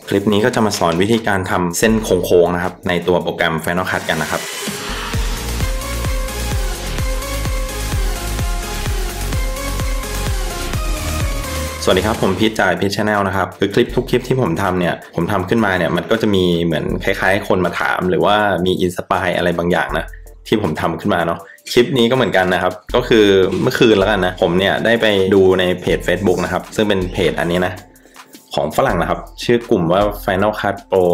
คลิปนี้ก็จะมาสอนวิธีการทำเส้นโค้งๆนะครับในตัวโปรแกรม Final Cut กันนะครับสวัสดีครับผมพีทจากพีทชาแนลนะครับคือทุกคลิปที่ผมทำเนี่ยผมทำขึ้นมาเนี่ยมันก็จะมีเหมือนคล้ายๆคนมาถามหรือว่ามีอินสปายอะไรบางอย่างนะที่ผมทำขึ้นมาเนาะคลิปนี้ก็เหมือนกันนะครับก็คือเมื่อคืนแล้วกันนะผมเนี่ยได้ไปดูในเพจ Facebook นะครับซึ่งเป็นเพจอันนี้นะของฝรั่งนะครับชื่อกลุ่มว่า Final Cut Pro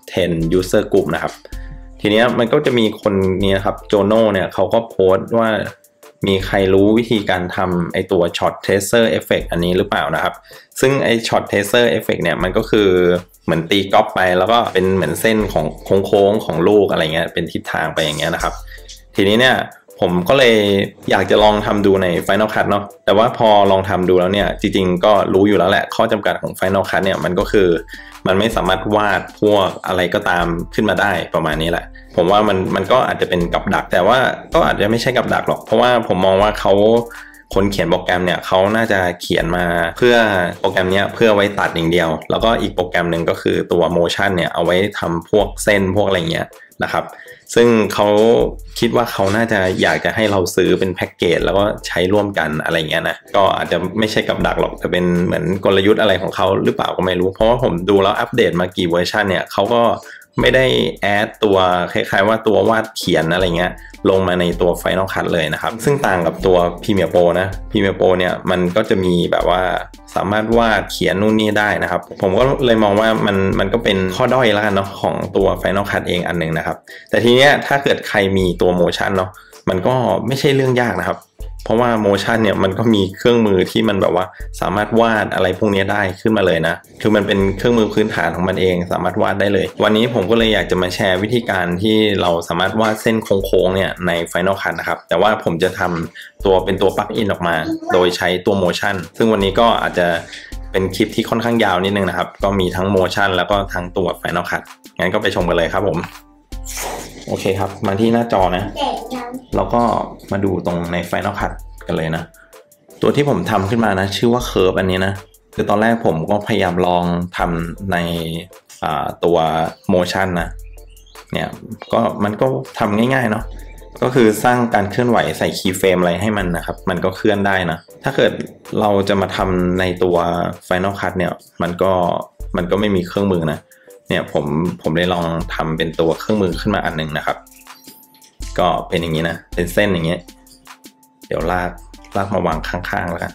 10 User Group นะครับทีนี้มันก็จะมีคนนี้นะครับโจโน่เนี่ยเขาก็โพสต์ว่ามีใครรู้วิธีการทำไอตัว Shot Tracer Effect อันนี้หรือเปล่านะครับซึ่งไอ Shot Tracer Effect เนี่ยมันก็คือเหมือนตีก๊อปไปแล้วก็เป็นเหมือนเส้นของโค้งๆของลูกอะไรเงี้ยเป็นทิศทางไปอย่างเงี้ยนะครับทีนี้เนี่ยผมก็เลยอยากจะลองทำดูใน Final Cut เนาะแต่ว่าพอลองทำดูแล้วเนี่ยจริงๆก็รู้อยู่แล้วแหละข้อจำกัดของ Final Cut เนี่ยมันก็คือมันไม่สามารถวาดพวกอะไรก็ตามขึ้นมาได้ประมาณนี้แหละผมว่ามันก็อาจจะเป็นกับดักแต่ว่าก็อาจจะไม่ใช่กับดักหรอกเพราะว่าผมมองว่าคนเขียนโปรแกรมเนี่ยเขาน่าจะเขียนมาเพื่อโปรแกรมนี้เพื่อไว้ตัดอย่างเดียวแล้วก็อีกโปรแกรมหนึ่งก็คือตัว Motion เนี่ยเอาไว้ทำพวกเส้นพวกอะไรเงี้ยนะครับซึ่งเขาคิดว่าเขาน่าจะอยากจะให้เราซื้อเป็นแพ็กเกจแล้วก็ใช้ร่วมกันอะไรเงี้ยนะก็อาจจะไม่ใช่กับดักหรอกแต่เป็นเหมือนกลยุทธ์อะไรของเขาหรือเปล่าก็ไม่รู้เพราะว่าผมดูแล้วอัปเดตมากี่เวอร์ชันเนี่ยเขาก็ไม่ได้แอดตัวคล้ายๆว่าตัววาดเขียนอะไรเงี้ยลงมาในตัว Final Cut เลยนะครับซึ่งต่างกับตัว Premiere Pro นะ Premiere Pro เนี่ยมันก็จะมีแบบว่าสามารถวาดเขียนนู่นนี่ได้นะครับผมก็เลยมองว่ามันก็เป็นข้อด้อยแล้วกันเนาะของตัว Final Cut เองอันนึงนะครับแต่ทีเนี้ยถ้าเกิดใครมีตัว Motion เนาะมันก็ไม่ใช่เรื่องยากนะครับเพราะว่า Motion เนี่ยมันก็มีเครื่องมือที่มันแบบว่าสามารถวาดอะไรพวกนี้ได้ขึ้นมาเลยนะคือมันเป็นเครื่องมือพื้นฐานของมันเองสามารถวาดได้เลยวันนี้ผมก็เลยอยากจะมาแชร์วิธีการที่เราสามารถวาดเส้นโค้งๆเนี่ยใน Final Cut นะครับแต่ว่าผมจะทำเป็นตัวปลั๊กอินออกมาโดยใช้ตัว Motion ซึ่งวันนี้ก็อาจจะเป็นคลิปที่ค่อนข้างยาวนิดนึงนะครับก็มีทั้ง Motion แล้วก็ทั้งตัว Final Cut งั้นก็ไปชมกันเลยครับผมโอเคครับมาที่หน้าจอนะแล้วก็มาดูตรงใน Final Cut กันเลยนะตัวที่ผมทำขึ้นมานะชื่อว่า Curve อันนี้นะคือตอนแรกผมก็พยายามลองทำในตัว Motion นะเนี่ยก็มันก็ทำง่ายๆเนาะก็คือสร้างการเคลื่อนไหวใส่คีย์เฟรมอะไรให้มันนะครับมันก็เคลื่อนได้นะถ้าเกิดเราจะมาทำในตัว Final Cut เนี่ยมันก็ไม่มีเครื่องมือนะเนี่ยผมได้ลองทำเป็นตัวเครื่องมือขึ้นมาอันหนึ่งนะครับก็เป็นอย่างนี้นะเป็นเส้นอย่างเงี้ยเดี๋ยวลากมาวางข้างๆแล้วกัน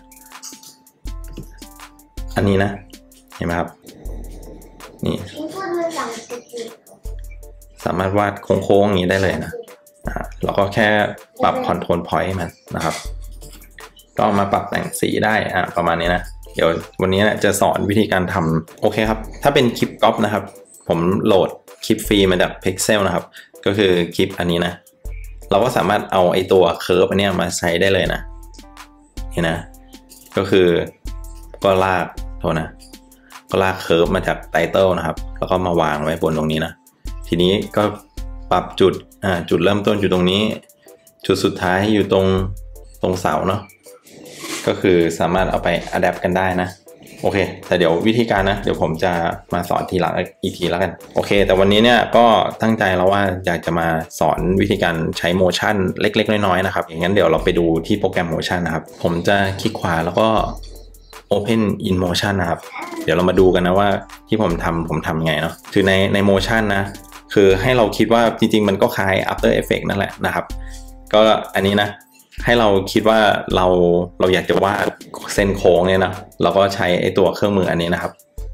อันนี้นะเห็นไหมครับนี่สามารถวาดโค้งๆอย่างนี้ได้เลยนะแล้วก็แค่ปรับคอนโทรลพอยต์ให้มันนะครับก็มาปรับแต่งสีได้ประมาณนี้นะเดี๋ยววันนี้จะสอนวิธีการทำโอเคครับถ้าเป็นคลิปก๊อปนะครับผมโหลดคลิปฟรีมาจาก Pixel นะครับก็คือคลิปอันนี้นะเราก็สามารถเอาไอตัวเคอร์ฟอันนี้มาใช้ได้เลยนะเห็นนะก็คือก็ลากเคอร์ฟมาจากไตเติลนะครับแล้วก็มาวางไว้บนตรงนี้นะทีนี้ก็ปรับจุดเริ่มต้นอยู่ตรงนี้จุดสุดท้ายอยู่ตรงเสาเนาะก็คือสามารถเอาไปอัดแอปกันได้นะโอเคแต่เดี๋ยววิธีการนะเดี๋ยวผมจะมาสอนทีหลังอีกทีแล้วกันโอเคแต่วันนี้เนี่ยก็ตั้งใจแล้วว่าอยากจะมาสอนวิธีการใช้ Motion เล็กๆน้อยๆนะครับอย่างนั้นเดี๋ยวเราไปดูที่โปรแกรม Motion นะครับผมจะคลิกขวาแล้วก็ Open in Motion นะครับเดี๋ยวเรามาดูกันนะว่าที่ผมทำยังไงเนาะคือใน Motion นะคือให้เราคิดว่าจริงๆมันก็คล้าย After Effects นั่นแหละนะครับก็อันนี้นะให้เราคิดว่าเราอยากจะวาดเส้นโค้งเนี่ยนะเราก็ใช้ไอตัวเครื่องมืออันนี้นะครับ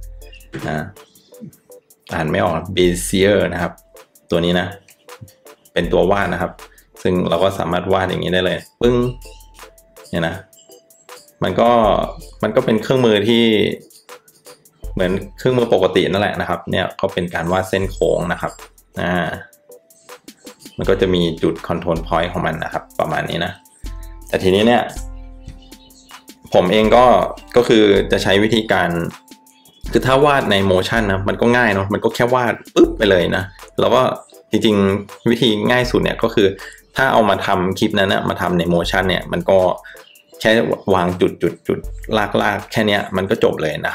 อ่านไม่ออก Bezier นะครับตัวนี้นะเป็นตัววาดนะครับซึ่งเราก็สามารถวาดอย่างนี้ได้เลยปึ้งเนี่ยนะมันก็เป็นเครื่องมือที่เหมือนเครื่องมือปกตินั่นแหละนะครับเนี่ยก็เป็นการวาดเส้นโค้งนะครับมันก็จะมีจุดคอนโทรลพอยต์ของมันนะครับประมาณนี้นะแต่ทีนี้เนี่ยผมเองก็คือจะใช้วิธีการคือถ้าวาดใน Motion นะมันก็ง่ายเนาะมันก็แค่วาดปึ๊บไปเลยนะแล้วก็จริงๆวิธีง่ายสุดเนี่ยก็คือถ้าเอามาทำคลิปนั้นนะมาทำใน Motion เนี่ยมันก็แค่วางจุดลากแค่นี้มันก็จบเลยนะครับ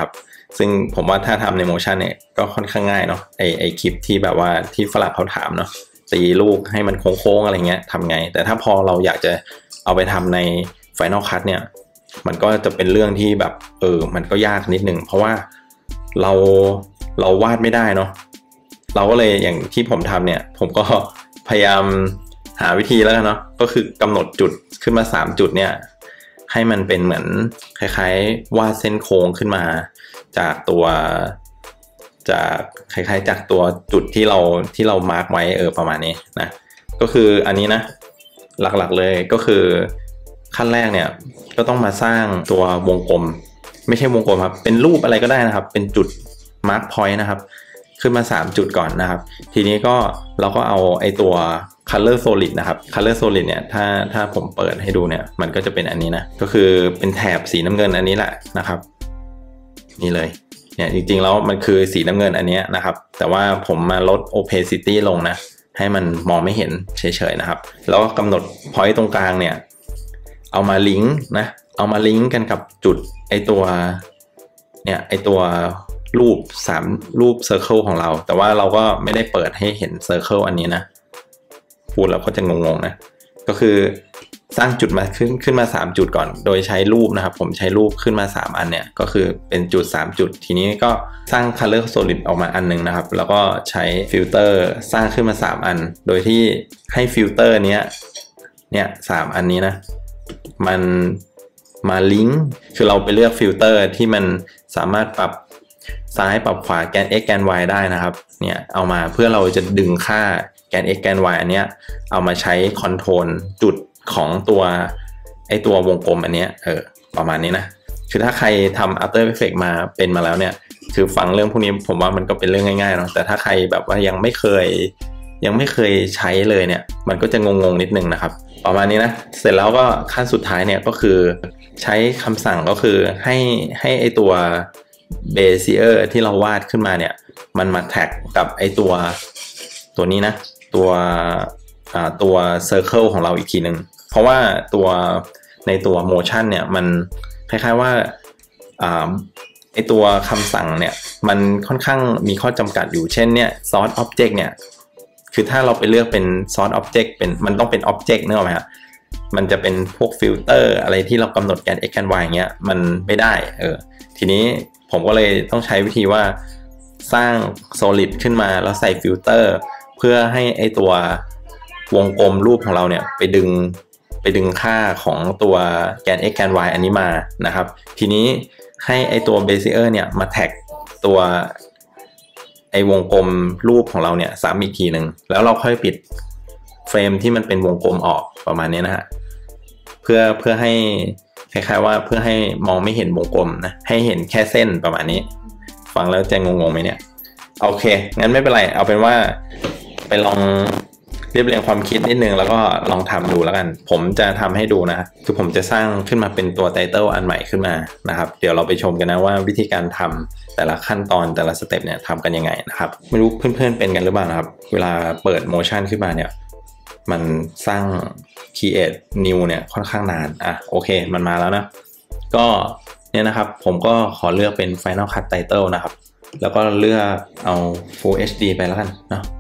ซึ่งผมว่าถ้าทำใน Motion เนี่ยก็ค่อนข้างง่ายเนาะไอคลิปที่แบบว่าที่ฝรั่งเขาถามเนาะตีลูกให้มันโค้งๆอะไรเงี้ยทำไงแต่ถ้าพอเราอยากจะเอาไปทำใน Final Cut เนี่ยมันก็จะเป็นเรื่องที่แบบมันก็ยากนิดนึงเพราะว่าเราวาดไม่ได้เนาะเราก็เลยอย่างที่ผมทำเนี่ยผมก็พยายามหาวิธีแล้วกันเนาะก็คือกำหนดจุดขึ้นมา3จุดเนี่ยให้มันเป็นเหมือนคล้ายๆวาดเส้นโค้งขึ้นมาจากตัวจากคล้ายๆจากตัวจุดที่เรามาร์กไว้ประมาณนี้นะก็คืออันนี้นะหลักๆเลยก็คือขั้นแรกเนี่ยก็ต้องมาสร้างตัววงกลมไม่ใช่วงกลมครับเป็นรูปอะไรก็ได้นะครับเป็นจุดมาร์กพอยต์นะครับขึ้นมา3จุดก่อนนะครับทีนี้ก็เราก็เอาไอตัว color solid นะครับ color solid เนี่ยถ้าผมเปิดให้ดูเนี่ยมันก็จะเป็นอันนี้นะก็คือเป็นแถบสีน้ำเงินอันนี้แหละนะครับนี่เลยเนี่ยจริงๆแล้วมันคือสีน้ำเงินอันนี้นะครับแต่ว่าผมมาลด opacity ลงนะให้มันมองไม่เห็นเฉยๆนะครับแล้วก็กำหนด point ตรงกลางเนี่ยเอามาลิงก์นะเอามาลิงก์กันกับจุดไอตัวเนี่ยไอตัวรูป circle ของเราแต่ว่าเราก็ไม่ได้เปิดให้เห็น circle อันนี้นะพูดแล้วก็จะงงๆนะก็คือสร้างจุดมาขึ้นมา3จุดก่อนโดยใช้รูปนะครับผมใช้รูปขึ้นมา3อันเนี่ยก็คือเป็นจุด3จุดทีนี้ก็สร้าง color solid ออกมาอันนึงนะครับแล้วก็ใช้ฟิลเตอร์สร้างขึ้นมา3อันโดยที่ให้ฟิลเตอร์เนี่ย3อันนี้นะมันมาลิงก์คือเราไปเลือกฟิลเตอร์ที่มันสามารถปรับซ้ายปรับขวาแกน x แกน y ได้นะครับเนี่ยเอามาเพื่อเราจะดึงค่าแกน x แกน y อันเนี้ยเอามาใช้คอนโทรลจุดของตัววงกลมอันเนี้ยประมาณนี้นะคือถ้าใครทำ After Effects มาเป็นมาแล้วเนี่ยคือฟังเรื่องพวกนี้ผมว่ามันก็เป็นเรื่องง่ายๆเนาะแต่ถ้าใครแบบว่ายังไม่เคยใช้เลยเนี่ยมันก็จะงงๆนิดนึงนะครับประมาณนี้นะเสร็จแล้วก็ขั้นสุดท้ายเนี่ยก็คือใช้คำสั่งก็คือให้ไอตัวเบเซียร์ที่เราวาดขึ้นมาเนี่ยมันมาแท็กกับไอตัวนี้นะตัวเซอร์เคิลของเราอีกทีหนึ่งเพราะว่าในตัว motion เนี่ยมันคล้ายๆว่าไอตัวคำสั่งเนี่ยมันค่อนข้างมีข้อจำกัดอยู่เช่นเนี่ย source object เนี่ยคือถ้าเราไปเลือกเป็น source object มันต้องเป็น object นึกออกไหมครับมันจะเป็นพวกฟิลเตอร์อะไรที่เรากำหนดแกน x แกน y อย่างเงี้ยมันไม่ได้ทีนี้ผมก็เลยต้องใช้วิธีว่าสร้าง solid ขึ้นมาแล้วใส่ฟิลเตอร์เพื่อให้ไอตัววงกลมรูปของเราเนี่ยไปดึงค่าของตัวแกน x แกน y อันนี้มานะครับทีนี้ให้ไอตัว Bezier เนี่ยมาแท็กตัวไอวงกลมรูปของเราเนี่ยซ้ำอีกทีหนึ่งแล้วเราค่อยปิดเฟรมที่มันเป็นวงกลมออกประมาณนี้นะฮะเพื่อให้คล้ายๆว่าเพื่อให้มองไม่เห็นวงกลมนะให้เห็นแค่เส้นประมาณนี้ฟังแล้วจะงงๆไหมเนี่ยโอเคงั้นไม่เป็นไรเอาเป็นว่าไปลองเรียบเรียงความคิดนิดนึงแล้วก็ลองทำดูแล้วกันผมจะทำให้ดูนะคือผมจะสร้างขึ้นมาเป็นตัวไตเติลอันใหม่ขึ้นมานะครับเดี๋ยวเราไปชมกันนะว่าวิธีการทำแต่ละขั้นตอนแต่ละสเต็ปเนี่ยทำกันยังไงนะครับไม่รู้เพื่อนๆเป็นกันหรือเปล่านะครับเวลาเปิด motion ขึ้นมาเนี่ยมันสร้าง create new เนี่ยค่อนข้างนานโอเคมันมาแล้วนะก็เนี่ยนะครับผมก็ขอเลือกเป็น Final Cut Title นะครับแล้วก็เลือกเอา Full HD ไปแล้วกันเนาะ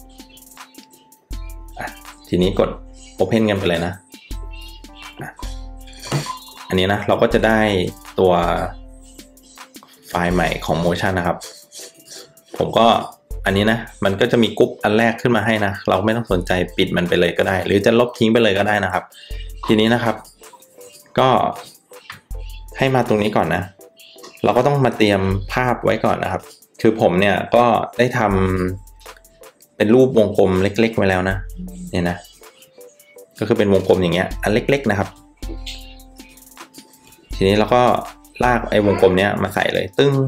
ทีนี้กด Open กันไปเลยนะอันนี้นะเราก็จะได้ตัวไฟล์ใหม่ของ Motion นะครับผมก็อันนี้นะมันก็จะมีกรุ๊ปอันแรกขึ้นมาให้นะเราไม่ต้องสนใจปิดมันไปเลยก็ได้หรือจะลบทิ้งไปเลยก็ได้นะครับทีนี้นะครับก็ให้มาตรงนี้ก่อนนะเราก็ต้องมาเตรียมภาพไว้ก่อนนะครับคือผมเนี่ยก็ได้ทำเป็นรูปวงกลมเล็กๆไว้แล้วนะเนี่ยนะก็คือเป็นวงกลมอย่างเงี้ยอันเล็กๆนะครับทีนี้เราก็ลากไอ้วงกลมเนี้ยมาใส่เลยตึ้ง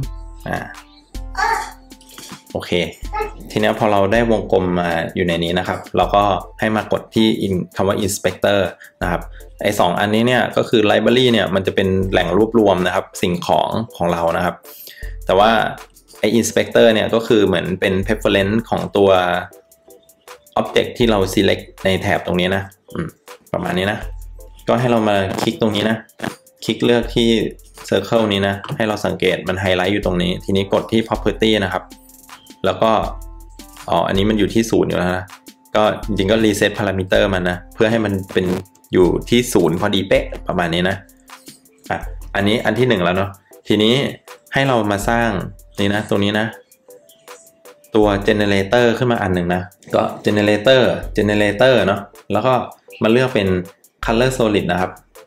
โอเคทีนี้พอเราได้วงกลมมาอยู่ในนี้นะครับเราก็ให้มากดที่คำว่า inspector นะครับไอ้2อันนี้เนี่ยก็คือ library เนี่ยมันจะเป็นแหล่งรวบรวมนะครับสิ่งของเรานะครับแต่ว่าไอ้ inspector เนี่ยก็คือเหมือนเป็น preference ของตัว object ที่เรา select ในแถบตรงนี้นะประมาณนี้นะก็ให้เรามาคลิกตรงนี้นะคลิกเลือกที่ Circle นี้นะให้เราสังเกตมันไฮไลท์อยู่ตรงนี้ทีนี้กดที่ Property นะครับแล้วก็อันนี้มันอยู่ที่0อยู่แล้วนะก็จริงๆก็ Reset Parameter มันนะเพื่อให้มันเป็นอยู่ที่0พอดีเป๊ะประมาณนี้นะอันนี้อันที่1แล้วเนาะทีนี้ให้เรามาสร้างนี่นะตรงนี้นะตัว generator ขึ้นมาอันหนึ่งนะก็ generator เนาะแล้วก็มาเลือกเป็น color solid นะครับ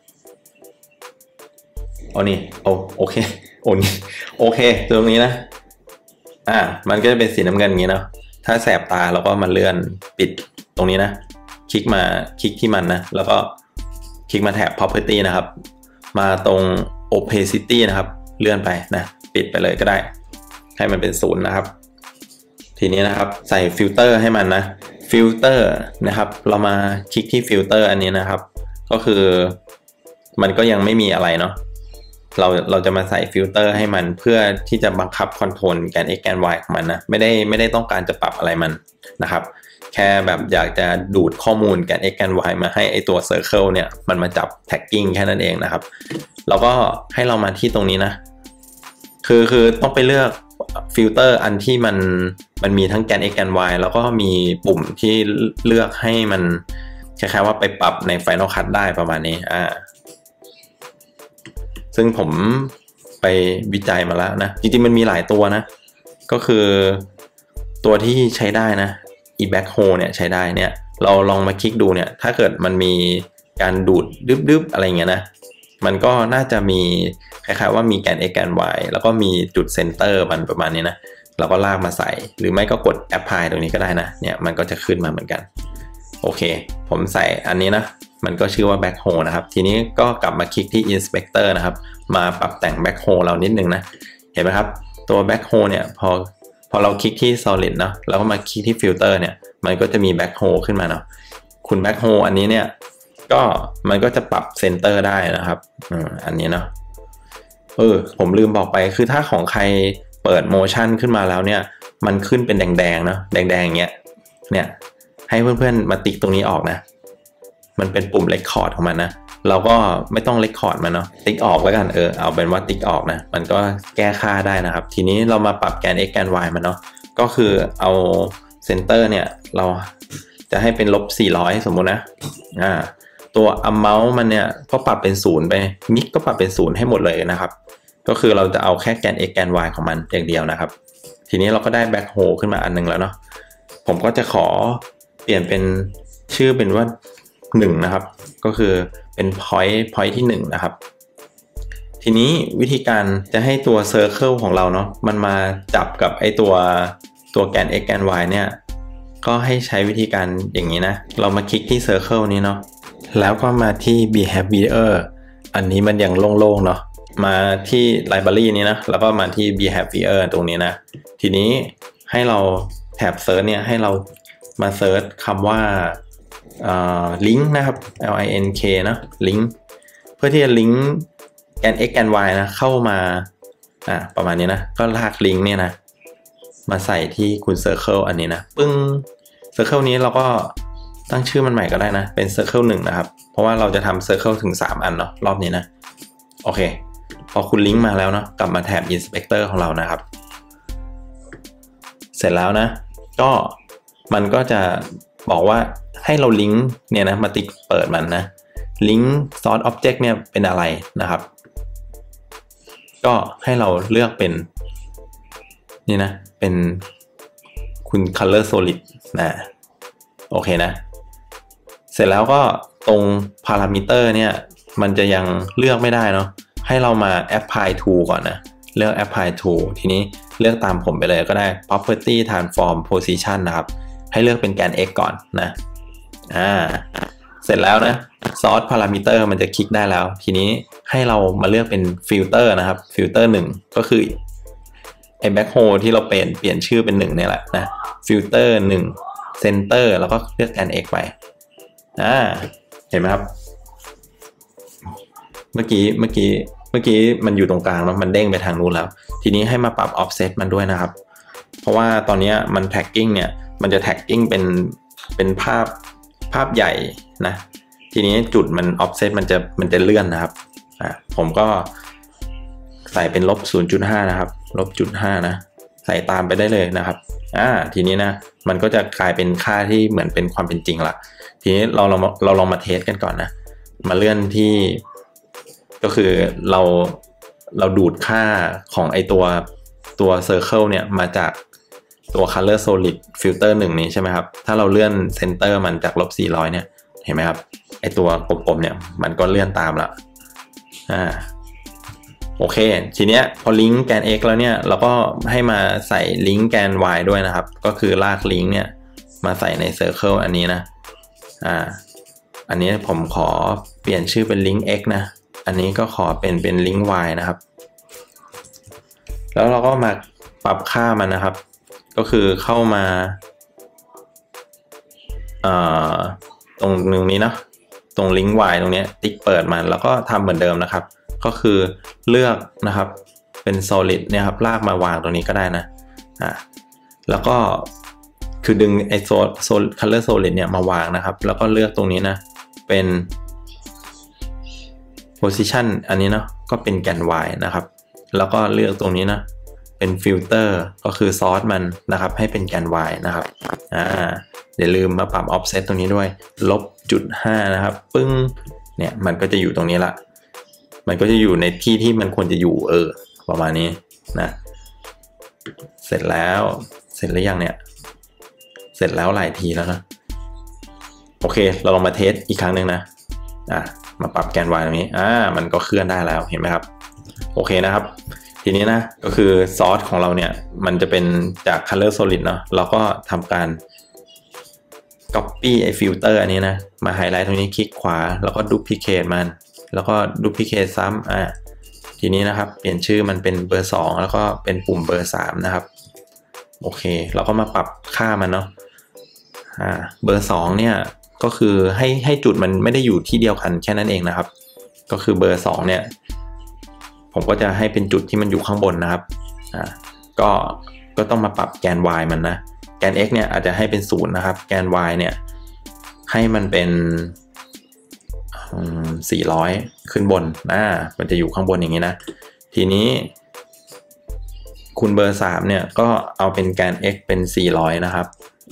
นี่โอเคนี่โอเคตรงนี้นะมันก็จะเป็นสีน้ำเงินอย่างนี้เนาะถ้าแสบตาเราก็มาเลื่อนปิดตรงนี้นะคลิกที่มันนะแล้วก็คลิกมาแถบ property นะครับมาตรง opacity นะครับเลื่อนไปนะปิดไปเลยก็ได้ให้มันเป็น0นะครับทีนี้นะครับใส่ฟิลเตอร์ให้มันนะฟิลเตอร์นะครับเรามาคลิกที่ฟิลเตอร์อันนี้นะครับก็คือมันก็ยังไม่มีอะไรเนาะเราจะมาใส่ฟิลเตอร์ให้มันเพื่อที่จะบังคับคอนโทรลแกน x แกน y ของมันนะไม่ได้ต้องการจะปรับอะไรมันนะครับแค่แบบอยากจะดูดข้อมูลแกน x แกน y มาให้ไอตัว circle เนี่ยมันมาจับ tagging แค่นั้นเองนะครับแล้วก็ให้เรามาที่ตรงนี้นะคือต้องไปเลือกฟิลเตอร์อันที่มันมีทั้งแกน x แกน y แล้วก็มีปุ่มที่เลือกให้มันคล้ายๆว่าไปปรับใน Final Cut ได้ประมาณนี้ซึ่งผมไปวิจัยมาแล้วนะจริงๆมันมีหลายตัวนะก็คือตัวที่ใช้ได้นะbackhoe เนี่ยใช้ได้เนี่ยเราลองมาคลิกดูเนี่ยถ้าเกิดมันมีการดูดดึบๆอะไรเงี้ยนะมันก็น่าจะมีคล้ายๆว่ามีแกน x แกน y แล้วก็มีจุดเซนเตอร์มันประมาณนี้นะเราก็ลากมาใส่หรือไม่ก็กด apply ตรงนี้ก็ได้นะเนี่ยมันก็จะขึ้นมาเหมือนกันโอเคผมใส่อันนี้นะมันก็ชื่อว่า backhoe นะครับทีนี้ก็กลับมาคลิกที่ inspector นะครับมาปรับแต่ง backhoe เรานิดนึงนะเห็นไหมครับตัว backhoe เนี่ยพอเราคลิกที่ solid เนาะแล้วก็มาคลิกที่ filter เนี่ยมันก็จะมี backhoe ขึ้นมาเนาะคุณ backhoe อันนี้เนี่ยก็มันก็จะปรับ center ได้นะครับอันนี้เนาะผมลืมบอกไปคือถ้าของใครเปิด motion ขึ้นมาแล้วเนี่ยมันขึ้นเป็นแดงๆเนาะแดงๆอย่างเงี้ยเนี่ยให้เพื่อนๆมาติ๊กตรงนี้ออกนะมันเป็นปุ่ม record ของมันนะเราก็ไม่ต้อง record มันเนาะติ๊กออกแล้วกันเอาเป็นว่าติ๊กออกนะมันก็แก้ค่าได้นะครับทีนี้เรามาปรับแกน x แกน y มันเนาะก็คือเอา center เนี่ยเราจะให้เป็น-400สมมุตินะตัว amount มันเนี่ยก็ปรับเป็น0ไป mix ก็ปรับเป็น0ให้หมดเลยนะครับก็คือเราจะเอาแค่แกน x แกน y ของมันอย่างเดียวนะครับทีนี้เราก็ได้ backhoe ขึ้นมาอันนึงแล้วเนาะผมก็จะขอเปลี่ยนเป็นชื่อเป็นว่า1นะครับก็คือเป็น point ที่1นะครับทีนี้วิธีการจะให้ตัว circle ของเราเนาะมันมาจับกับไอตัวแกน x แกน y เนี่ยก็ให้ใช้วิธีการอย่างนี้นะเรามาคลิกที่ circle นี้เนาะแล้วก็มาที่ behavior อันนี้มันยังโล่งๆเนาะมาที่ library นี้นะแล้วก็มาที่ behavior ตรงนี้นะทีนี้ให้เราแท็บ search เนี่ยให้เรามาเซิร์ชคำว่าlink นะครับ link นะlink เพื่อที่จะลิงก์แกน x แกน y นะเข้ามาประมาณนี้นะก็ลากลิงก์เนี่ยนะมาใส่ที่คุณ circle อันนี้นะปึ้ง circle นี้เราก็ตั้งชื่อมันใหม่ก็ได้นะเป็น circle 1นะครับเพราะว่าเราจะทำ circle ถึง3อันเนาะรอบนี้นะโอเคพอคุณลิงก์มาแล้วเนาะกลับมาแถบ inspector ของเรานะครับเสร็จแล้วนะก็มันก็จะบอกว่าให้เราลิงก์เนี่ยนะมาติ๊กเปิดมันนะลิงก์ source object เนี่ยเป็นอะไรนะครับก็ให้เราเลือกเป็นนี่นะเป็นคุณ color solid นะโอเคนะเสร็จแล้วก็ตรง parameter เนี่ยมันจะยังเลือกไม่ได้เนาะให้เรามา apply to ก่อนนะเลือก apply to ทีนี้เลือกตามผมไปเลยก็ได้ property transform position นะครับให้เลือกเป็นแกน x ก่อนนะเสร็จแล้วนะ source parameter มันจะคลิกได้แล้วทีนี้ให้เรามาเลือกเป็น filter นะครับ filter 1ก็คือไอ้ backhoe ที่เราเปลี่ยนชื่อเป็น1เนี่ยแหละนะ filter 1 center แล้วก็เลือกแกน x ไปเห็นไหมครับเมื่อกี้มันอยู่ตรงกลางแล้วมันเด้งไปทางนู้นแล้วทีนี้ให้มาปรับ offset มันด้วยนะครับเพราะว่าตอนนี้มัน tagging เนี่ยมันจะ tagging เป็นภาพใหญ่นะทีนี้จุดมัน offset มันจะเลื่อนนะครับผมก็ใส่เป็นลบ 0.5 นะครับลบ 0.5 นะใส่ตามไปได้เลยนะครับทีนี้นะมันก็จะกลายเป็นค่าที่เหมือนเป็นความเป็นจริงละทีนี้เราลองมาเทสกันก่อนนะมาเลื่อนที่ก็คือเราดูดค่าของไอตัว Circle เนี่ยมาจากตัว Color Solid Filter 1นี้ใช่ไหมครับถ้าเราเลื่อน Center มันจากลบ 400เนี่ยเห็นไหมครับไอตัวกลมๆเนี่ยมันก็เลื่อนตามละโอเคทีเนี้ยพอลิงก์แกน x แล้วเนี่ยเราก็ให้มาใส่ลิงก์แกน y ด้วยนะครับก็คือลากลิงก์เนี่ยมาใส่ใน Circle อันนี้นะอันนี้ผมขอเปลี่ยนชื่อเป็นลิงก์ x นะอันนี้ก็ขอเป็นลิงก์ y นะครับแล้วเราก็มาปรับค่ามันนะครับก็คือเข้ามาตรงนี้เนาะตรงลิงก์ y ตรงนี้ติ๊กเปิดมันแล้วก็ทำเหมือนเดิมนะครับก็คือเลือกนะครับเป็น solid เนี่ยครับลากมาวางตรงนี้ก็ได้นะแล้วก็คือดึงไอ้ color solid เนี่ยมาวางนะครับแล้วก็เลือกตรงนี้นะเป็น position อันนี้เนาะก็เป็นแกน y นะครับแล้วก็เลือกตรงนี้นะเป็น filter ก็คือซอสมันนะครับให้เป็นแกน y นะครับอย่าลืมมาปรับ offset ตรงนี้ด้วยลบ 0.5 นะครับปึ้งเนี่ยมันก็จะอยู่ตรงนี้ละมันก็จะอยู่ในที่ที่มันควรจะอยู่ประมาณนี้นะเสร็จแล้วเสร็จหรือยังเนี่ยเสร็จแล้วหลายทีแล้วนะโอเคเราลองมาเทสอีกครั้งหนึ่งนะมาปรับแกน y ตรงนี้มันก็เคลื่อนได้แล้วเห็นไหมครับโอเคนะครับทีนี้นะก็คือซอสของเราเนี่ยมันจะเป็นจาก color solid เนาะเราก็ทำการ copy ไอ้ filter อันนี้นะมาไฮไลท์ตรงนี้คลิกขวาแล้วก็ duplicate มันแล้วก็ duplicate ซ้ำทีนี้นะครับเปลี่ยนชื่อมันเป็นเบอร์2แล้วก็เป็นปุ่มเบอร์3นะครับโอเคเราก็มาปรับค่ามันเนาะเบอร์2เนี่ยก็คือให้จุดมันไม่ได้อยู่ที่เดียวกันแค่นั้นเองนะครับก็คือเบอร์2เนี่ยผมก็จะให้เป็นจุดที่มันอยู่ข้างบนนะครับก็ต้องมาปรับแกน y มันนะแกน x เนี่ยอาจจะให้เป็น0นะครับแกน y เนี่ยให้มันเป็น400ขึ้นบนมันจะอยู่ข้างบนอย่างนี้นะทีนี้คุณเบอร์3เนี่ยก็เอาเป็นแกน x เป็น400นะครับ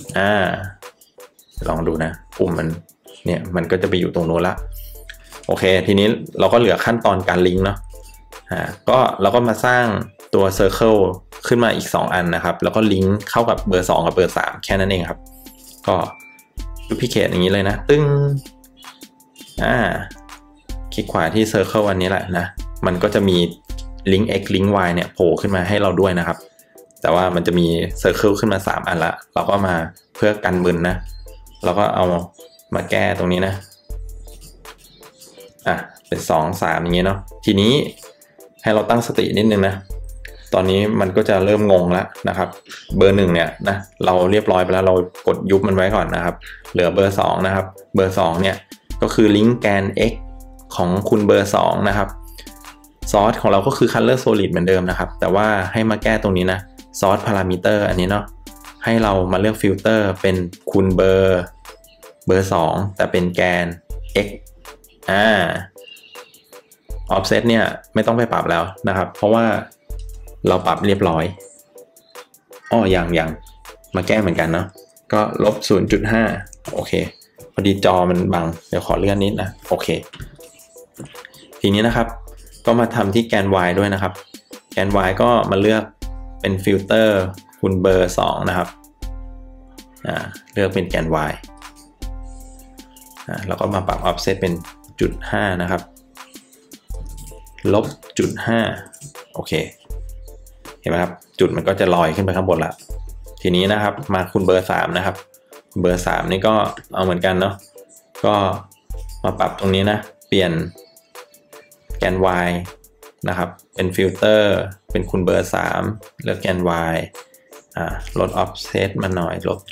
ลองดูนะปุ่มมันเนี่ยมันก็จะไปอยู่ตรงโน้นละโอเคทีนี้เราก็เหลือขั้นตอนการลิงก์เนาะก็เราก็มาสร้างตัว Circle ขึ้นมาอีก2อันนะครับแล้วก็ลิงก์เข้ากับเบอร์2กับเบอร์3แค่นั้นเองครับก็duplicateอย่างนี้เลยนะตึ้งคลิกขวาที่ Circle อันนี้แหละนะมันก็จะมีลิงก์ x ลิงก์ y เนี่ยโผล่ขึ้นมาให้เราด้วยนะครับแต่ว่ามันจะมี Circle ขึ้นมา3อันละเราก็มาเพื่อกันมึนนะเราก็เอามาแก้ตรงนี้นะเป็น2 3อย่างนี้เนาะทีนี้ให้เราตั้งสตินิดนึงนะตอนนี้มันก็จะเริ่มงงแล้วนะครับเบอร์1เนี่ยนะเราเรียบร้อยไปแล้วเรากดยุบมันไว้ก่อนนะครับเหลือเบอร์2นะครับเบอร์2เนี่ยก็คือลิงก์แกน x ของคุณเบอร์2นะครับซอสของเราก็คือ color solid เหมือนเดิมนะครับแต่ว่าให้มาแก้ตรงนี้นะซอสพารามิเตอร์อันนี้เนาะให้เรามาเลือกฟิลเตอร์เป็นคุณเบอร์2แต่เป็นแกน x offset เนี่ยไม่ต้องไปปรับแล้วนะครับเพราะว่าเราปรับเรียบร้อยอย่างมาแก้เหมือนกันเนาะก็ลบ 0.5 โอเคพอดีจอมันบังเดี๋ยวขอเลื่อนนิดนะโอเคทีนี้นะครับก็มาทำที่แกน y ด้วยนะครับแกน y ก็มาเลือกเป็นฟิลเตอร์คุณเบอร์2นะครับเลือกเป็นแกน y แล้วก็มาปรับ offset เป็น 0.5 นะครับลบ 0.5 โอเคเห็นไหมครับจุดมันก็จะลอยขึ้นไปข้างบนละทีนี้นะครับมาคุณเบอร์3นะครับเบอร์3นี่ก็เอาเหมือนกันเนาะก็มาปรับตรงนี้นะเปลี่ยนแกน y นะครับเป็นฟิลเตอร์เป็นคุณเบอร์3เลือกแกน y ลด offset มาหน่อยลบ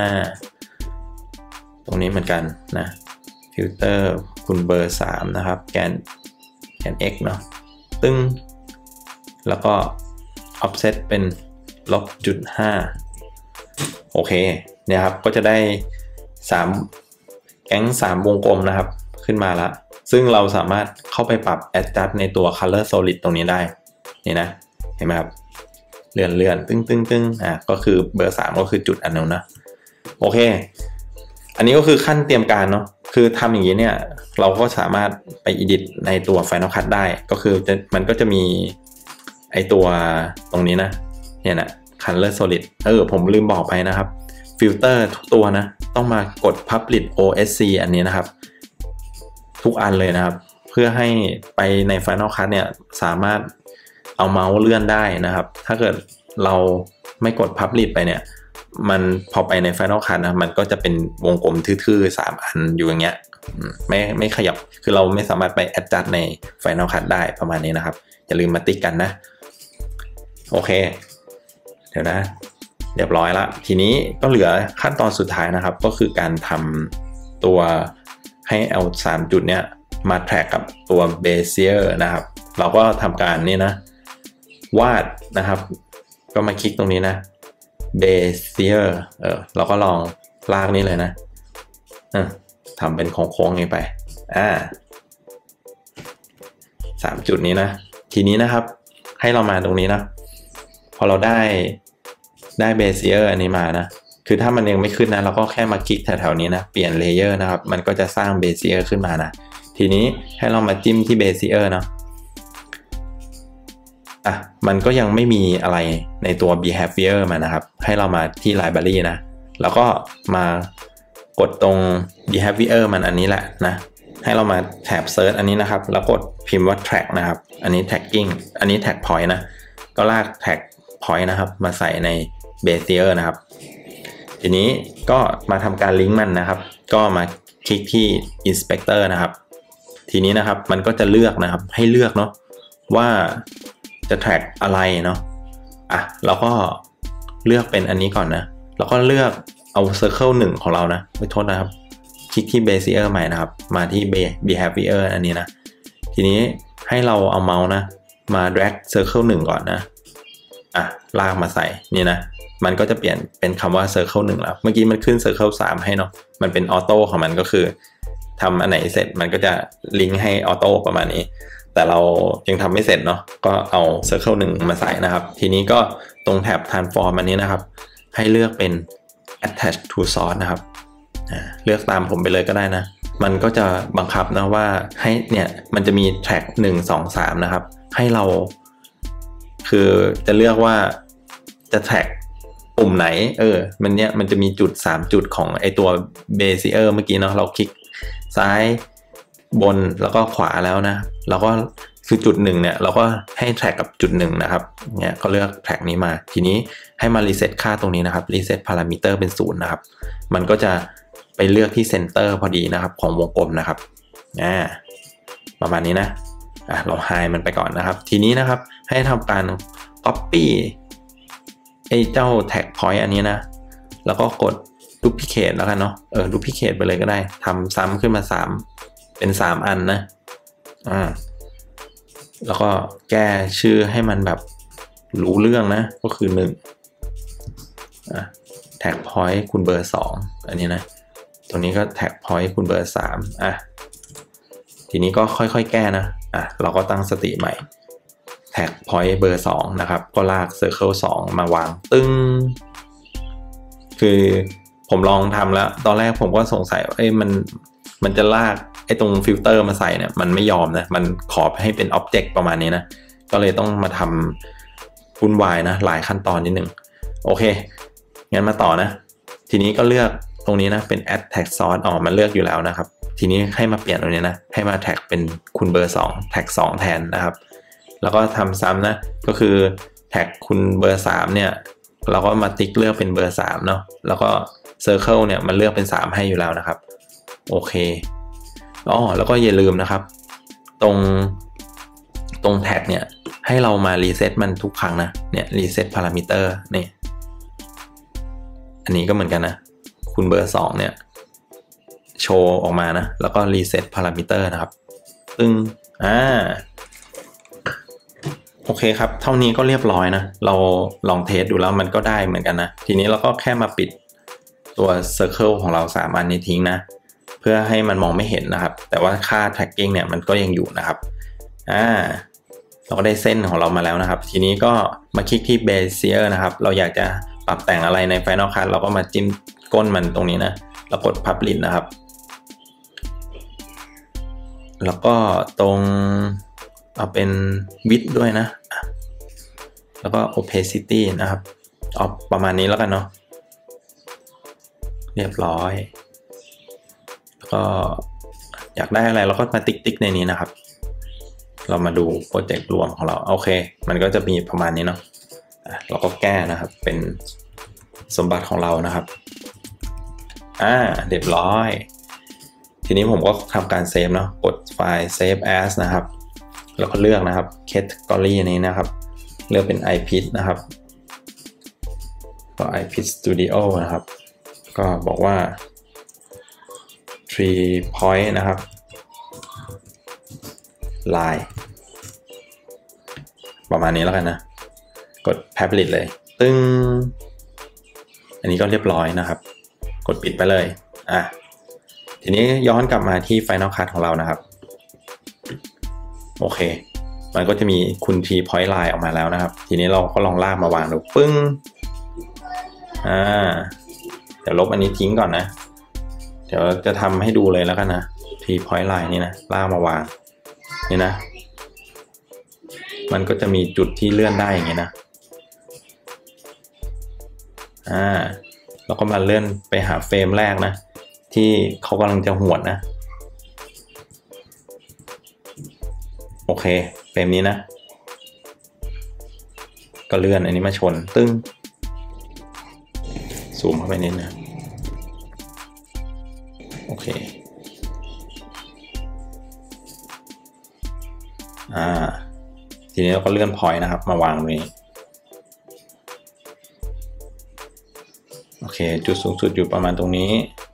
0.5 ตรงนี้เหมือนกันนะฟิลเตอร์คุณเบอร์3นะครับแกน x เนาะตึ้งแล้วก็ offset เป็นลบ 0.5 โอเคเนี่ยครับก็จะได้3แก๊ง3วงกลมนะครับขึ้นมาละซึ่งเราสามารถเข้าไปปรับ adjust ในตัว color solid ตรงนี้ได้นี่นะเห็นไหมครับเลื่อนตึ้งก็คือเบอร์3ก็คือจุดอันนั้นนะโอเคอันนี้ก็คือขั้นเตรียมการเนาะคือทำอย่างนี้เนี่ยเราก็สามารถไป edit ในตัว Final Cut ได้ก็คือมันก็จะมีไอตัวตรงนี้นะเนี่ยนะ color solid ผมลืมบอกไปนะครับฟิลเตอร์ทุกตัวนะต้องมากด publish OSC อันนี้นะครับทุกอันเลยนะครับเพื่อให้ไปใน Final Cut เนี่ยสามารถเอาเมาส์เลื่อนได้นะครับถ้าเกิดเราไม่กด publish ไปเนี่ยมันพอไปใน Final Cut นะมันก็จะเป็นวงกลมทื่อๆ3อันอยู่อย่างเงี้ยไม่ขยับคือเราไม่สามารถไป adjust ใน Final Cut ได้ประมาณนี้นะครับอย่าลืมมาติ๊กกันนะโอเคเดี๋ยวนะเรียบร้อยละทีนี้ก็เหลือขั้นตอนสุดท้ายนะครับก็คือการทำตัวให้เอา3จุดเนี้ยมาแทร็กกับตัว Bezier นะครับเราก็ทำการนี่นะวาดนะครับก็มาคลิกตรงนี้นะ Bezier เราก็ลองลากนี่เลยนะทำเป็นโค้งๆนี้ไป3จุดนี้นะทีนี้นะครับให้เรามาตรงนี้นะพอเราได้เบเซียร์อันนี้มานะคือถ้ามันยังไม่ขึ้นนะเราก็แค่มาคลิกแถวๆนี้นะเปลี่ยนเลเยอร์นะครับมันก็จะสร้างเบเซียร์ขึ้นมานะทีนี้ให้เรามาจิ้มที่เบเซียร์เนาะมันก็ยังไม่มีอะไรในตัว behavior มานะครับให้เรามาที่ library นะแล้วก็มากดตรง behavior มันอันนี้แหละนะให้เรามาแท็บ search อันนี้นะครับแล้วกดพิมพ์ว่า track นะครับอันนี้ tagging อันนี้ tag point นะก็ลาก tag point นะครับมาใส่ใน Bezier นะครับทีนี้ก็มาทำการลิงก์มันนะครับก็มาคลิกที่ inspector นะครับทีนี้นะครับมันก็จะเลือกนะครับให้เลือกเนาะว่าจะ track อะไรเนาะเราก็เลือกเป็นอันนี้ก่อนนะแล้วก็เลือกเอา circle 1ของเรานะไม่โทษนะครับคลิกที่ Bezier ใหม่นะครับมาที่ behavior อันนี้นะทีนี้ให้เราเอาเมาส์นะมา drag circle 1ก่อนนะลากมาใส่นี่นะมันก็จะเปลี่ยนเป็นคำว่า circle 1แล้วเมื่อกี้มันขึ้น circle 3ให้เนาะมันเป็นออโต้ของมันก็คือทำอันไหนเสร็จมันก็จะลิงก์ให้ออโต้ประมาณนี้แต่เรายังทำไม่เสร็จเนาะก็เอา circle 1มาใส่นะครับทีนี้ก็ตรงแท็บ transform อันนี้นะครับให้เลือกเป็น attach to source นะครับเลือกตามผมไปเลยก็ได้นะมันก็จะบังคับนะว่าให้เนี่ยมันจะมี track 1 2 3นะครับให้เราคือจะเลือกว่าจะแท็กปุ่มไหนมันจะมีจุด3จุดของไอตัว Bezier เมื่อกี้เนาะเราคลิกซ้ายบนแล้วก็ขวาแล้วนะเราก็คือจุด1เนี่ยเราก็ให้แท็กกับจุด1นะครับเนี่ยก็เลือกแท็กนี้มาทีนี้ให้มารีเซ็ตค่าตรงนี้นะครับรีเซ็ตพารามิเตอร์เป็น0นะครับมันก็จะไปเลือกที่เซนเตอร์พอดีนะครับของวงกลมนะครับประมาณนี้นะเราไฮมันไปก่อนนะครับทีนี้นะครับให้ทำการ copy ไอ้เจ้า tag point อันนี้นะแล้วก็กด duplicate แล้วกันเนาะduplicate ไปเลยก็ได้ทำซ้ำขึ้นมา3เป็น3อันนะแล้วก็แก้ชื่อให้มันแบบรู้เรื่องนะก็คือtag point คุณเบอร์2อันนี้นะตรงนี้ก็ tag point คุณเบอร์3ทีนี้ก็ค่อยๆแก้นะเราก็ตั้งสติใหม่แท็ก point เบอร์2นะครับก็ลาก circle 2มาวางตึ้งคือผมลองทำแล้วตอนแรกผมก็สงสัยว่ามันจะลากไอ้ตรงฟิลเตอร์มาใส่เนี่ยมันไม่ยอมนะมันขอให้เป็น object ประมาณนี้นะก็เลยต้องมาทำวุ่นวายนะหลายขั้นตอนนิดนึงโอเคงั้นมาต่อนะทีนี้ก็เลือกตรงนี้นะเป็น add tag source มันเลือกอยู่แล้วนะครับทีนี้ให้มาเปลี่ยนตรงนี้นะให้มาแท็กเป็นคุณเบอร์2แท็ก2แทนนะครับแล้วก็ทำซ้ำนะก็คือแท็กคุณเบอร์3เนี่ยเราก็มาติ๊กเลือกเป็นเบอร์3เนาะแล้วก็ Circle เนี่ยมันเลือกเป็น3ให้อยู่แล้วนะครับโอเคแล้วก็อย่าลืมนะครับตรงแท็กเนี่ยให้เรามารีเซ็ตมันทุกครั้งนะเนี่ยรีเซ็ตพารามิเตอร์นี่อันนี้ก็เหมือนกันนะคุณเบอร์2เนี่ยโชว์ออกมานะแล้วก็รีเซ็ตพารามิเตอร์นะครับซึ่งโอเคครับเท่านี้ก็เรียบร้อยนะเราลองเทสดูแล้วมันก็ได้เหมือนกันนะทีนี้เราก็แค่มาปิดตัว Circle ของเรา3อันนี้ทิ้งนะพื่อให้มันมองไม่เห็นนะครับแต่ว่าค่า tracking เนี่ยมันก็ยังอยู่นะครับเราก็ได้เส้นของเรามาแล้วนะครับทีนี้ก็มาคลิกที่ Bezier นะครับเราอยากจะปรับแต่งอะไรใน Final Cut เราก็มาจิ้มก้นมันตรงนี้นะแล้วกด Publish นะครับแล้วก็ตรงเอาเป็น width ด้วยนะแล้วก็ opacity นะครับเอาประมาณนี้แล้วกันเนาะเรียบร้อยแล้วก็อยากได้อะไรเราก็มาติ๊กในนี้นะครับเรามาดูโปรเจกต์รวมของเราโอเคมันก็จะมีประมาณนี้เนาะเราก็แก้นะครับเป็นสมบัติของเรานะครับเรียบร้อยทีนี้ผมก็ทำการเซฟเนาะกดไฟล์ save as นะครับแล้วก็เลือกนะครับ category นี้นะครับเลือกเป็น iPit นะครับก็ iPit Studio นะครับก็บอกว่า 3 point นะครับ line ประมาณนี้แล้วกันนะกด Publish เลยตึ้งอันนี้ก็เรียบร้อยนะครับกดปิดไปเลยทีนี้ย้อนกลับมาที่ Final Cut ของเรานะครับโอเคมันก็จะมีคุณ 3 point line ออกมาแล้วนะครับทีนี้เราก็ลองลากมาวางดูปึ้งเดี๋ยวลบอันนี้ทิ้งก่อนนะเดี๋ยวจะทำให้ดูเลยแล้วกันนะ 3 point line นี่นะลากมาวางนี่นะมันก็จะมีจุดที่เลื่อนได้อย่างนี้นะแล้วก็มาเลื่อนไปหาเฟรมแรกนะที่เขากำลังจะหวดนะโอเคเฟรมนี้นะก็เลื่อนอันนี้มาชนตึ้งซูมเข้าไปนิดนะโอเคทีนี้เราก็เลื่อนพอยต์นะครับมาวางตรงนี้โอเคจุดสูงสุดอยู่ประมาณตรงนี้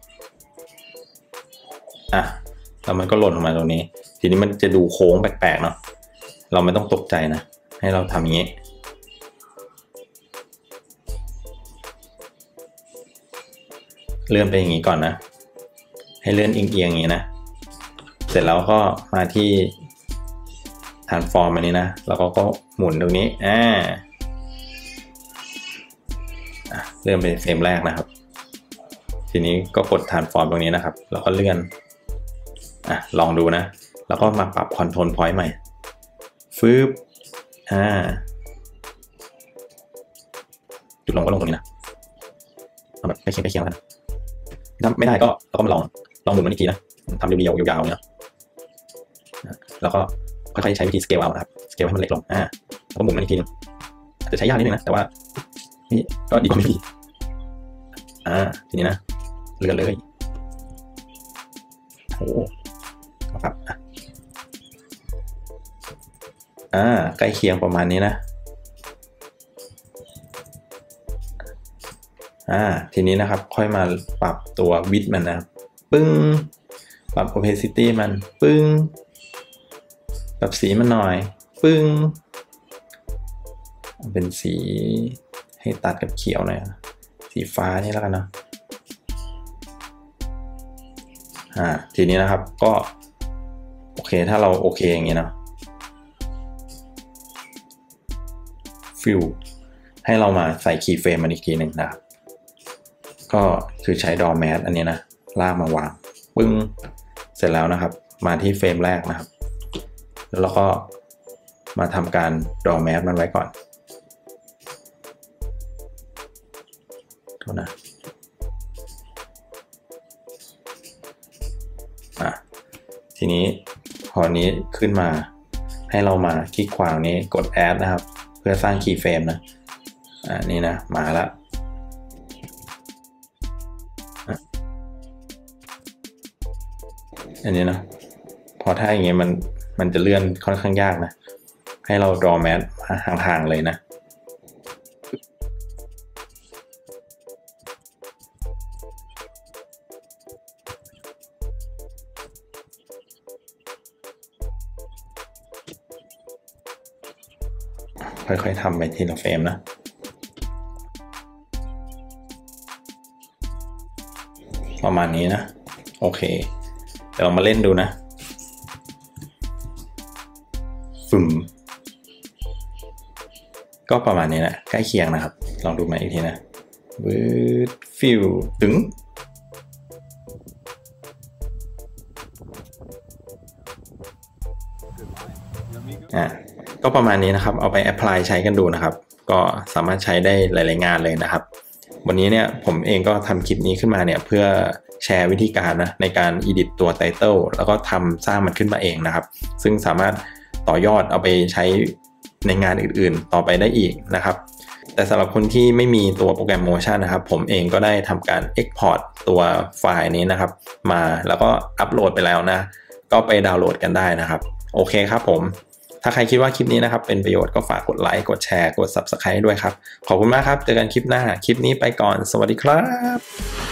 แล้วมันก็หล่นออกมาตรงนี้ทีนี้มันจะดูโค้งแปลกๆเนาะเราไม่ต้องตกใจนะให้เราทำอย่างนี้เลื่อนไปอย่างนี้ก่อนนะให้เลื่อนเอียงๆอย่างนี้นะเสร็จแล้วก็มาที่transform อันนี้นะแล้วก็หมุนตรงนี้เลื่อนไปเฟรมแรกนะครับทีนี้ก็กด transform ตรงนี้นะครับแล้วก็เลื่อนลองดูนะแล้วก็มาปรับ control point ใหม่ฟืบจุดลงก็ลงตรงนี้นะเอาแบบใกล้เคียงกันถ้าไม่ได้ก็เราก็มาลองหมุนมันอีกทีนะทำเรียวๆยาวๆเนี่ยแล้วก็ค่อยๆใช้วิธี scale เอานะครับ scale ให้มันเล็กลงแล้วก็หมุนมันอีกทีนึงจะใช้ยากนิดนึงนะแต่ว่านี่ก็ดีกว่าไม่ดีทีนี้นะเลื่อนเลยโอ้ครับใกล้เคียงประมาณนี้นะทีนี้นะครับค่อยมาปรับตัว width มันนะปึ้งปรับ opacity มันปึ้งปรับสีมันหน่อยปึ้งเป็นสีให้ตัดกับเขียวหน่อยสีฟ้านี่แล้วกันนะทีนี้นะครับก็โอเคถ้าเราโอเคอย่างนี้นะฟิลให้เรามาใส่คีย์เฟรมมันอีกทีหนึ่งนะครับก็คือใช้ดอแมสอันนี้นะลากมาวางปึ้งเสร็จแล้วนะครับมาที่เฟรมแรกนะครับแล้วเราก็มาทำการดอแมสมันไว้ก่อนโทษนะทีนี้พอนี้ขึ้นมาให้เรามาคลิกขวานี้กด add นะครับเพื่อสร้างคีย์เฟรมนะนี่นะมาแล้วอันนี้นะพอถ้าอย่างเงี้ยมันจะเลื่อนค่อนข้างยากนะให้เรา draw mat ห่างๆเลยนะค่อยๆทำไปทีละเฟรมนะประมาณนี้นะโอเคเดี๋ยวลองมาเล่นดูนะฟึมก็ประมาณนี้นะใกล้เคียงนะครับลองดูมาอีกทีนะวืดฟิวตึงก็ประมาณนี้นะครับเอาไปแอพพลายใช้กันดูนะครับก็สามารถใช้ได้หลายๆงานเลยนะครับวันนี้เนี่ยผมเองก็ทำคลิปนี้ขึ้นมาเนี่ยเพื่อแชร์วิธีการนะในการ edit ตัวไตเติลแล้วก็สร้างมันขึ้นมาเองนะครับซึ่งสามารถต่อยอดเอาไปใช้ในงานอื่นๆต่อไปได้อีกนะครับแต่สำหรับคนที่ไม่มีตัวโปรแกรม Motion นะครับผมเองก็ได้ทำการ Export ตัวไฟล์นี้นะครับมาแล้วก็อัปโหลดไปแล้วนะก็ไปดาวน์โหลดกันได้นะครับโอเคครับผมถ้าใครคิดว่าคลิปนี้นะครับเป็นประโยชน์ก็ฝากกดไลค์กดแชร์กด Subscribe ด้วยครับขอบคุณมากครับเจอกันคลิปหน้าคลิปนี้ไปก่อนสวัสดีครับ